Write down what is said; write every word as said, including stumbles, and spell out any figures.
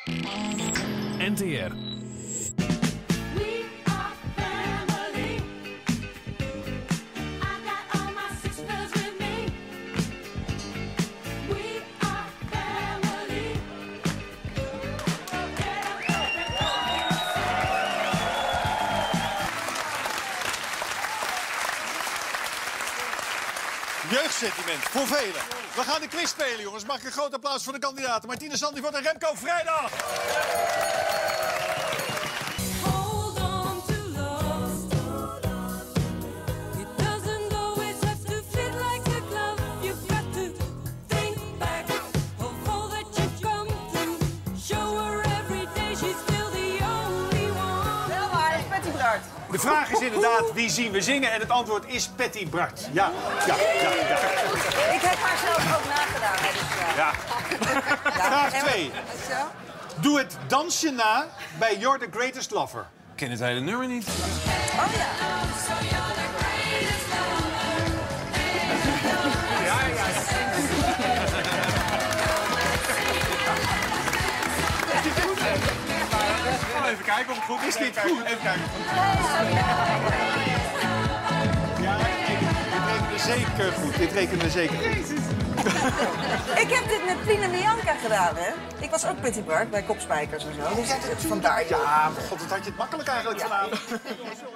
N T R. Jeugdsentiment voor velen. We gaan de quiz spelen, jongens. Mag ik een groot applaus voor de kandidaten. Martine Zandvoort en Remco Vrijdag. De vraag is inderdaad, wie zien we zingen? En het antwoord is Patty Bart. Ja, ja, ja, ja. Ik heb haar zelf ook nagedaan. Hè, dus, ja. Ja. Vraag twee. Doe het dansje na bij You're the Greatest Lover. Ik ken het hele nummer niet. Oh ja. Ja, ja. Even kijken of het goed is. Is dit goed? Even kijken of het Ja, dit rekenen we zeker goed. Dit rekenen we zeker goed. Ik heb dit met Pien en Bianca gedaan, hè? Ik was ook Patty Bart bij Kopspijkers en zo. Dus het, het vandaar, ja. Ja, god, dat had je het makkelijk eigenlijk gedaan.